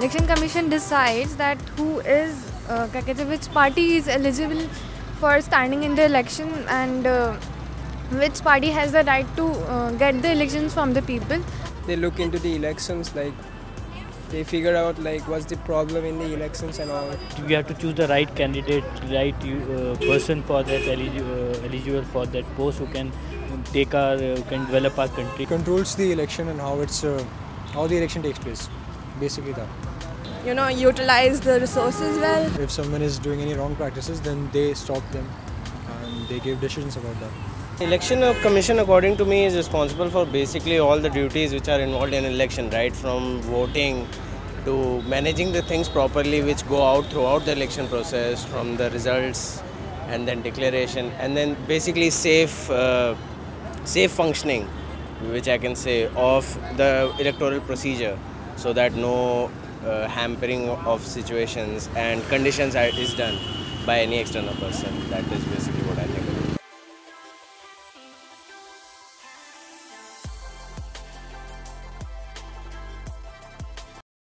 election commission decides that who is which party is eligible for standing in the election and which party has the right to get the elections from the people. They look into the elections, like they figure out like what's the problem in the elections and all. We have to choose the right candidate, right person for that eligible for that post who can take our can develop our country. Controls the election and how the election takes place. Basically that. Utilize the resources well. If someone is doing any wrong practices, then they stop them and they give decisions about that. Election Commission, according to me, is responsible for basically all the duties which are involved in election, right from voting to managing the things properly which go out throughout the election process, from the results and then declaration, and then basically safe functioning, which I can say, of the electoral procedure, so that no hampering of situations and conditions is done by any external person. That is basically